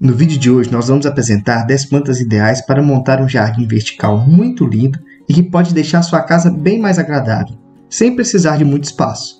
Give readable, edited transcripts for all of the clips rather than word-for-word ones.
No vídeo de hoje nós vamos apresentar 10 plantas ideais para montar um jardim vertical muito lindo e que pode deixar sua casa bem mais agradável, sem precisar de muito espaço.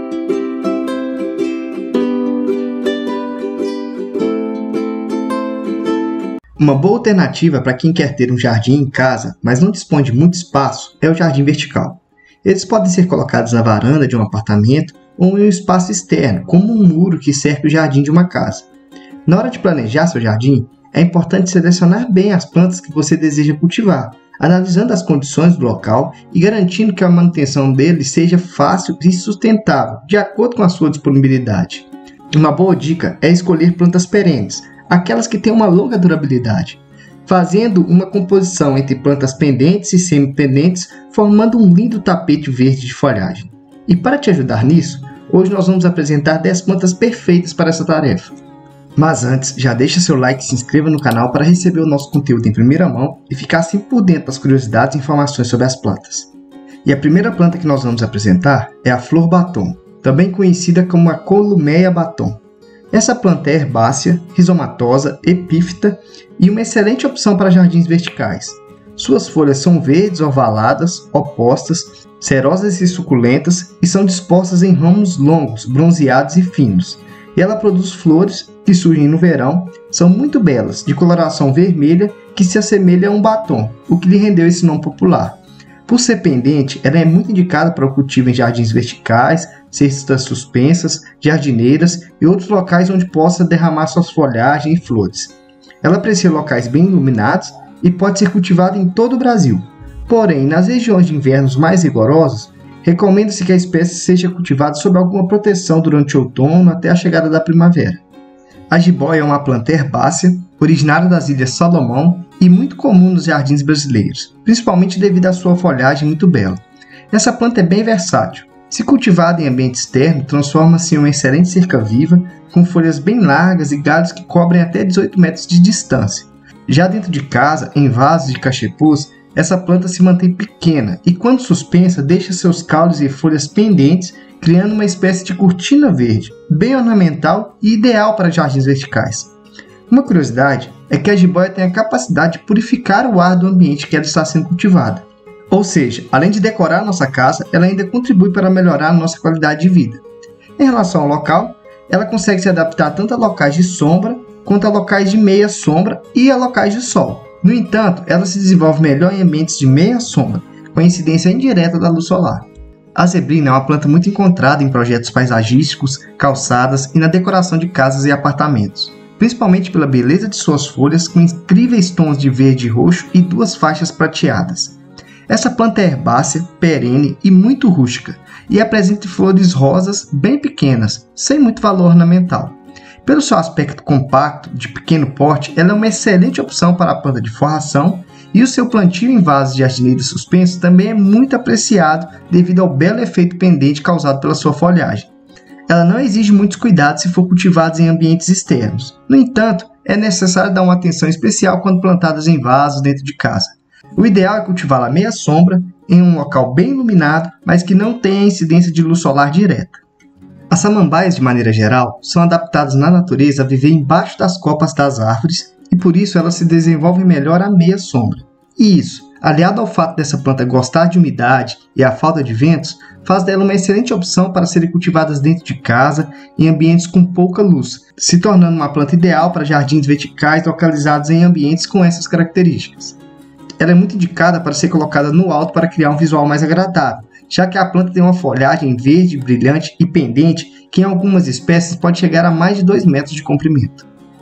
Uma boa alternativa para quem quer ter um jardim em casa, mas não dispõe de muito espaço, é o jardim vertical. Eles podem ser colocados na varanda de um apartamento ou em um espaço externo, como um muro que cerca o jardim de uma casa. Na hora de planejar seu jardim, é importante selecionar bem as plantas que você deseja cultivar, analisando as condições do local e garantindo que a manutenção dele seja fácil e sustentável, de acordo com a sua disponibilidade. Uma boa dica é escolher plantas perenes, aquelas que têm uma longa durabilidade, fazendo uma composição entre plantas pendentes e semipendentes, formando um lindo tapete verde de folhagem. E para te ajudar nisso, hoje nós vamos apresentar 10 plantas perfeitas para essa tarefa. Mas antes, já deixa seu like e se inscreva no canal para receber o nosso conteúdo em primeira mão e ficar assim por dentro das curiosidades e informações sobre as plantas. E a primeira planta que nós vamos apresentar é a flor batom, também conhecida como a Columeia batom. Essa planta é herbácea, rizomatosa, epífita e uma excelente opção para jardins verticais. Suas folhas são verdes ovaladas, opostas, cerosas e suculentas e são dispostas em ramos longos, bronzeados e finos. E ela produz flores que surgem no verão, são muito belas, de coloração vermelha que se assemelha a um batom, o que lhe rendeu esse nome popular. Por ser pendente, ela é muito indicada para o cultivo em jardins verticais, cestas suspensas, jardineiras e outros locais onde possa derramar suas folhagens e flores. Ela aprecia locais bem iluminados e pode ser cultivada em todo o Brasil. Porém, nas regiões de invernos mais rigorosos, recomenda-se que a espécie seja cultivada sob alguma proteção durante o outono até a chegada da primavera. A jiboia é uma planta herbácea, originária das Ilhas Salomão e muito comum nos jardins brasileiros, principalmente devido à sua folhagem muito bela. Essa planta é bem versátil. Se cultivada em ambiente externo, transforma-se em uma excelente cerca viva, com folhas bem largas e galhos que cobrem até 18 metros de distância. Já dentro de casa, em vasos de cachepôs, essa planta se mantém pequena e, quando suspensa, deixa seus caules e folhas pendentes, criando uma espécie de cortina verde, bem ornamental e ideal para jardins verticais. Uma curiosidade é que a jiboia tem a capacidade de purificar o ar do ambiente que ela está sendo cultivada. Ou seja, além de decorar a nossa casa, ela ainda contribui para melhorar a nossa qualidade de vida. Em relação ao local, ela consegue se adaptar tanto a locais de sombra, quanto a locais de meia sombra e a locais de sol. No entanto, ela se desenvolve melhor em ambientes de meia sombra, com a incidência indireta da luz solar. A zebrina é uma planta muito encontrada em projetos paisagísticos, calçadas e na decoração de casas e apartamentos, principalmente pela beleza de suas folhas com incríveis tons de verde e roxo e 2 faixas prateadas. Essa planta é herbácea, perene e muito rústica, e apresenta flores rosas bem pequenas, sem muito valor ornamental. Pelo seu aspecto compacto, de pequeno porte, ela é uma excelente opção para a planta de forração e o seu plantio em vasos de jardineira suspenso também é muito apreciado devido ao belo efeito pendente causado pela sua folhagem. Ela não exige muitos cuidados se for cultivada em ambientes externos. No entanto, é necessário dar uma atenção especial quando plantadas em vasos dentro de casa. O ideal é cultivá-la à meia sombra, em um local bem iluminado, mas que não tenha incidência de luz solar direta. As samambaias, de maneira geral, são adaptadas na natureza a viver embaixo das copas das árvores e por isso elas se desenvolvem melhor à meia sombra. E isso, aliado ao fato dessa planta gostar de umidade e a falta de ventos, faz dela uma excelente opção para serem cultivadas dentro de casa em ambientes com pouca luz, se tornando uma planta ideal para jardins verticais localizados em ambientes com essas características. Ela é muito indicada para ser colocada no alto para criar um visual mais agradável, já que a planta tem uma folhagem verde, brilhante e pendente que em algumas espécies pode chegar a mais de 2 metros de comprimento.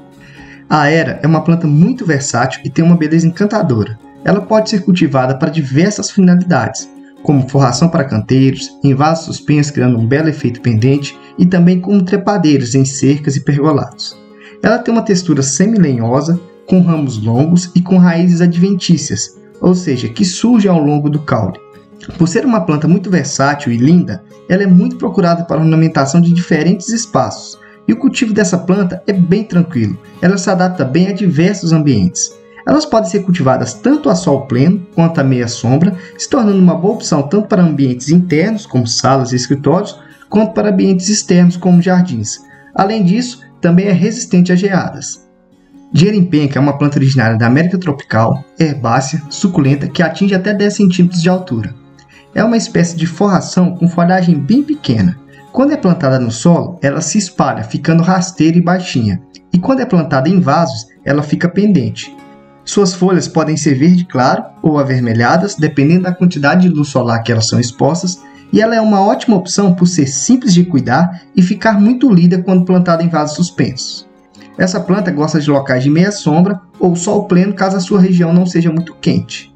A Hera é uma planta muito versátil e tem uma beleza encantadora. Ela pode ser cultivada para diversas finalidades, como forração para canteiros, em vasos suspensos criando um belo efeito pendente e também como trepadeiros em cercas e pergolados. Ela tem uma textura semi-lenhosa, com ramos longos e com raízes adventícias, ou seja, que surgem ao longo do caule. Por ser uma planta muito versátil e linda, ela é muito procurada para a ornamentação de diferentes espaços, e o cultivo dessa planta é bem tranquilo, ela se adapta bem a diversos ambientes. Elas podem ser cultivadas tanto a sol pleno quanto a meia sombra, se tornando uma boa opção tanto para ambientes internos, como salas e escritórios, quanto para ambientes externos, como jardins. Além disso, também é resistente a geadas. Dinheiro em penca é uma planta originária da América tropical, herbácea, suculenta, que atinge até 10 centímetros de altura. É uma espécie de forração com folhagem bem pequena. Quando é plantada no solo, ela se espalha, ficando rasteira e baixinha, e quando é plantada em vasos, ela fica pendente. Suas folhas podem ser verde claro ou avermelhadas, dependendo da quantidade de luz solar que elas são expostas, e ela é uma ótima opção por ser simples de cuidar e ficar muito lida quando plantada em vasos suspensos. Essa planta gosta de locais de meia sombra ou sol pleno caso a sua região não seja muito quente.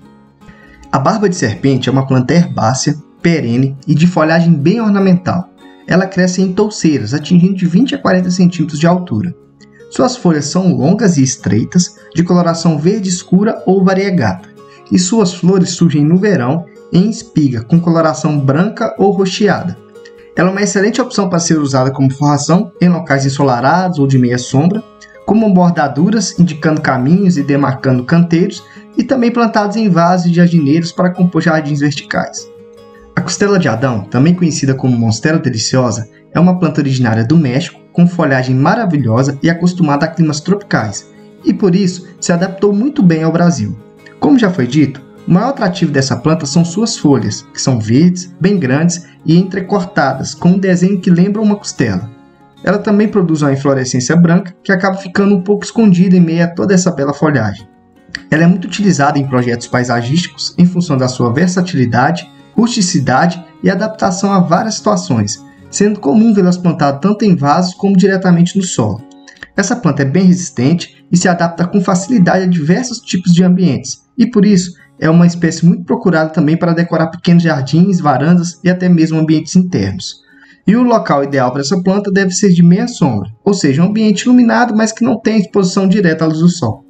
A barba de serpente é uma planta herbácea, perene e de folhagem bem ornamental. Ela cresce em touceiras, atingindo de 20 a 40 centímetros de altura. Suas folhas são longas e estreitas, de coloração verde escura ou variegata, e suas flores surgem no verão em espiga, com coloração branca ou roxeada. Ela é uma excelente opção para ser usada como forração em locais ensolarados ou de meia sombra, como bordaduras indicando caminhos e demarcando canteiros, e também plantados em vasos e jardineiros para compor jardins verticais. A costela de Adão, também conhecida como monstera deliciosa, é uma planta originária do México, com folhagem maravilhosa e acostumada a climas tropicais, e por isso se adaptou muito bem ao Brasil. Como já foi dito, o maior atrativo dessa planta são suas folhas, que são verdes, bem grandes e entrecortadas, com um desenho que lembra uma costela. Ela também produz uma inflorescência branca, que acaba ficando um pouco escondida em meio a toda essa bela folhagem. Ela é muito utilizada em projetos paisagísticos em função da sua versatilidade, rusticidade e adaptação a várias situações, sendo comum vê-las plantadas tanto em vasos como diretamente no solo. Essa planta é bem resistente e se adapta com facilidade a diversos tipos de ambientes, e por isso é uma espécie muito procurada também para decorar pequenos jardins, varandas e até mesmo ambientes internos. E o local ideal para essa planta deve ser de meia sombra, ou seja, um ambiente iluminado, mas que não tenha exposição direta à luz do sol.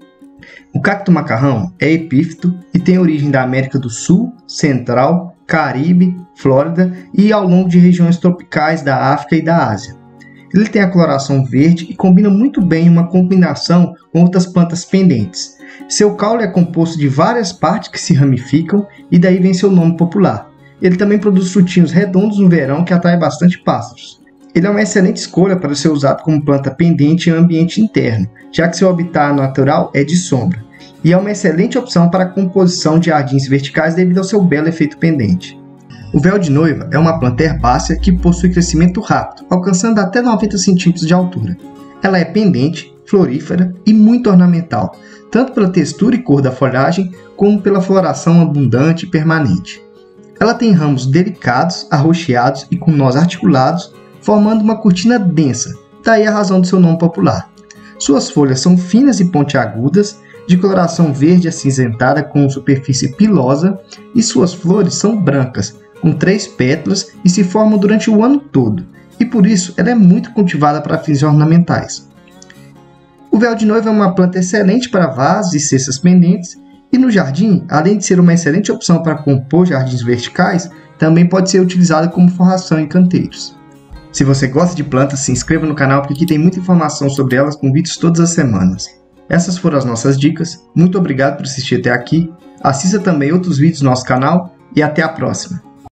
O cacto macarrão é epífito e tem origem da América do Sul, Central, Caribe, Flórida e ao longo de regiões tropicais da África e da Ásia. Ele tem a coloração verde e combina muito bem em uma combinação com outras plantas pendentes. Seu caule é composto de várias partes que se ramificam e daí vem seu nome popular. Ele também produz frutinhos redondos no verão que atraem bastante pássaros. Ele é uma excelente escolha para ser usado como planta pendente em ambiente interno, já que seu habitat natural é de sombra, e é uma excelente opção para a composição de jardins verticais devido ao seu belo efeito pendente. O véu de noiva é uma planta herbácea que possui crescimento rápido, alcançando até 90 centímetros de altura. Ela é pendente, florífera e muito ornamental, tanto pela textura e cor da folhagem, como pela floração abundante e permanente. Ela tem ramos delicados, arroxeados e com nós articulados, formando uma cortina densa, daí a razão do seu nome popular. Suas folhas são finas e pontiagudas, de coloração verde acinzentada com superfície pilosa, e suas flores são brancas, com 3 pétalas e se formam durante o ano todo, e por isso ela é muito cultivada para fins ornamentais. O véu de noiva é uma planta excelente para vasos e cestas pendentes, e no jardim, além de ser uma excelente opção para compor jardins verticais, também pode ser utilizada como forração em canteiros. Se você gosta de plantas, se inscreva no canal porque aqui tem muita informação sobre elas com vídeos todas as semanas. Essas foram as nossas dicas, muito obrigado por assistir até aqui, assista também outros vídeos do nosso canal e até a próxima!